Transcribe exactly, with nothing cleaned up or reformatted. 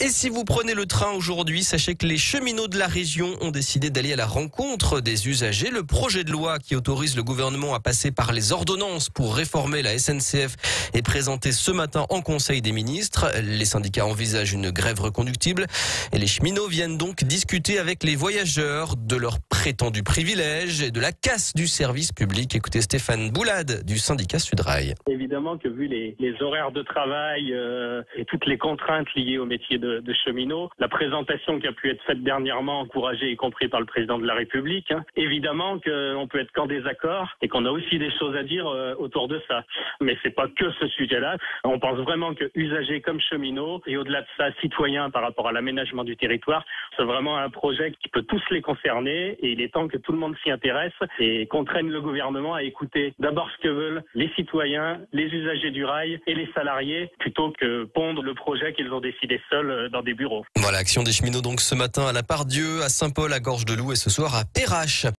Et si vous prenez le train aujourd'hui, sachez que les cheminots de la région ont décidé d'aller à la rencontre des usagers. Le projet de loi qui autorise le gouvernement à passer par les ordonnances pour réformer la S N C F est présenté ce matin en Conseil des ministres. Les syndicats envisagent une grève reconductible et les cheminots viennent donc discuter avec les voyageurs de leurs prétendus privilèges et de la casse du service public. Écoutez Stéphane Boulade du syndicat Sudrail. Évidemment que vu les, les horaires de travail euh, et toutes les contraintes liées au métier de, de cheminot, la présentation qui a pu être faite dernièrement, encouragée y compris par le président de la République, hein, évidemment qu'on peut être qu'en désaccord et qu'on a aussi des choses à dire euh, autour de ça. Mais c'est pas que ce sujet-là. On pense vraiment que usagers comme cheminots et au-delà de ça, citoyens par rapport à l'aménagement du territoire, c'est vraiment un projet qui peut tous les concerner et il est temps que tout le monde s'y intéresse et contraigne le gouvernement à écouter d'abord ce que veulent les citoyens, les usagers du rail et les salariés plutôt que pondre le projet qu'ils ont décidé seuls dans des bureaux. Voilà, action des cheminots donc ce matin à la Part-Dieu, à Saint-Paul, à Gorge-de-Loup et ce soir à Perrache.